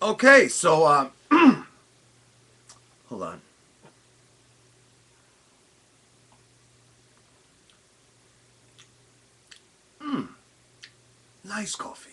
Okay, so hold on. Nice coffee.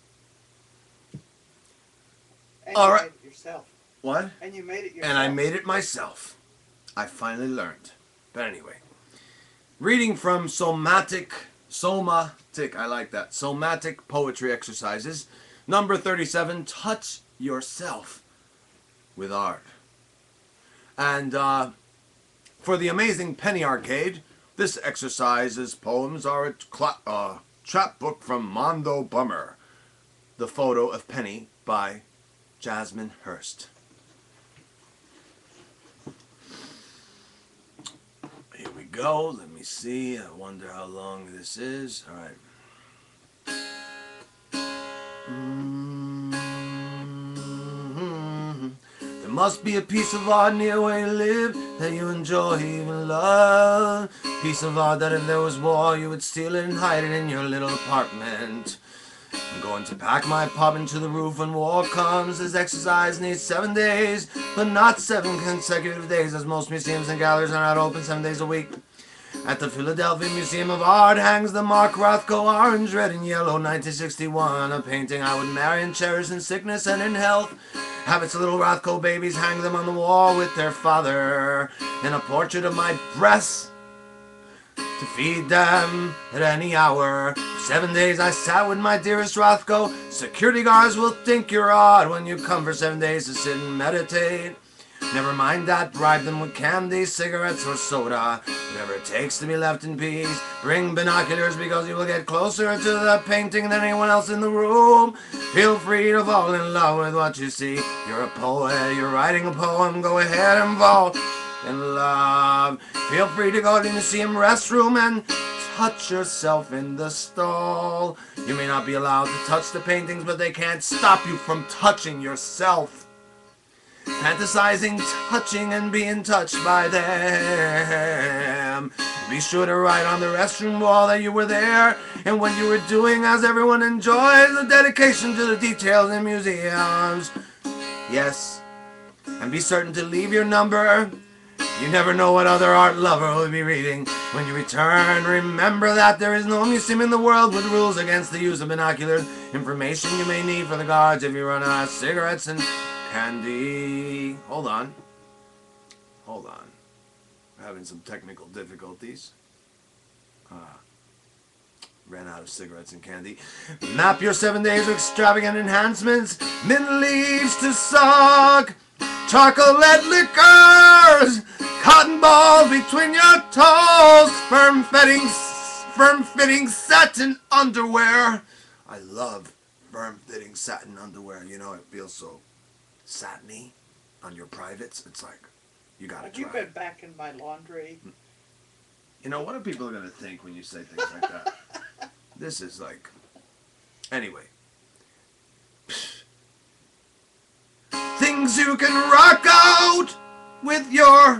And All you right. made it yourself. What? And you made it yourself. And I made it myself. I finally learned. But anyway, reading from Somatic, I like that. Somatic Poetry Exercises, number 37, Touch Yourself with Art. And for the amazing Penny Arcade, this exercise's poems are a chapbook from Mondo Bummer. The Photo of Penny by Jasmine Hurst. Here we go. Let me see. I wonder how long this is. All right. There must be a piece of art near where you live that you enjoy, even love. Piece of art that if there was war, you would steal it and hide it in your little apartment. I'm going to pack my pop into the roof when war comes. This exercise needs 7 days, but not 7 consecutive days, as most museums and galleries are not open 7 days a week. At the Philadelphia Museum of Art hangs the Mark Rothko Orange, Red and Yellow 1961, a painting I would marry and cherish in sickness and in health. Have its little Rothko babies hang them on the wall with their father, in a portrait of my breasts to feed them at any hour. For 7 days I sat with my dearest Rothko. Security guards will think you're odd when you come for 7 days to sit and meditate. Never mind that, bribe them with candy, cigarettes, or soda. Whatever it takes to be left in peace. Bring binoculars because you will get closer to the painting than anyone else in the room. Feel free to fall in love with what you see. You're a poet, you're writing a poem, go ahead and fall in love. Feel free to go to the museum restroom and touch yourself in the stall. You may not be allowed to touch the paintings, but they can't stop you from touching yourself. Fantasizing, touching, and being touched by them. Be sure to write on the restroom wall that you were there and what you were doing, as everyone enjoys the dedication to the details in museums. Yes, and be certain to leave your number. You never know what other art lover will be reading. When you return, remember that there is no museum in the world with rules against the use of binoculars. Information you may need for the guards if you run out of cigarettes and candy. Hold on. Hold on. We're having some technical difficulties. Ran out of cigarettes and candy. Map your 7 days of extravagant enhancements. Mint leaves to suck. Chocolate liquors. Cotton balls between your toes. Firm-fitting satin underwear. I love firm-fitting satin underwear. You know, it feels so satiny on your privates. It's like, you gotta try. Have you been back in my laundry? You know, what are people going to think when you say things like that? This is like... Anyway. Things you can rock out with your...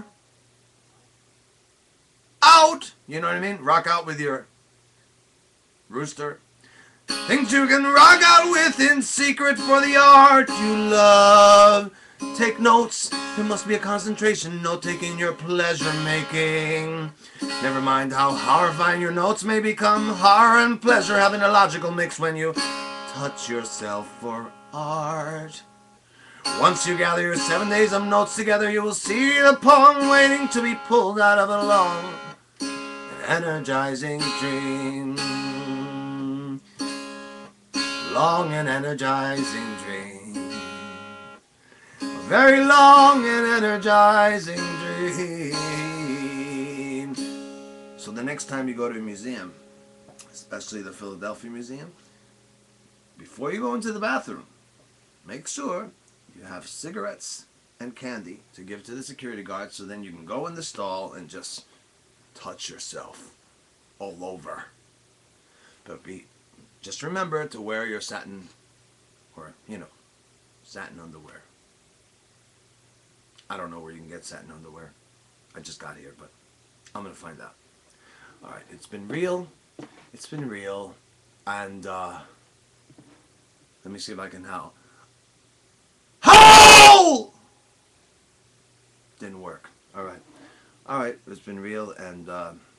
Out! You know what I mean? Rock out with your... Rooster. Things you can rock out with in secret for the art you love. Take notes. There must be a concentration note-taking in your pleasure-making. Never mind how horrifying your notes may become. Horror and pleasure having a logical mix when you touch yourself for art. Once you gather your 7 days of notes together, you will see the poem waiting to be pulled out of a long and energizing dream. Long and energizing dream. A very long and energizing dream. So the next time you go to a museum, especially the Philadelphia Museum, before you go into the bathroom, make sure you have cigarettes and candy to give to the security guard, so then you can go in the stall and just touch yourself all over. But just remember to wear your satin, or, you know, satin underwear. I don't know where you can get satin underwear. I just got here, but I'm going to find out. Alright, it's been real. It's been real. And, let me see if I can how. All right. All right. It's been real, and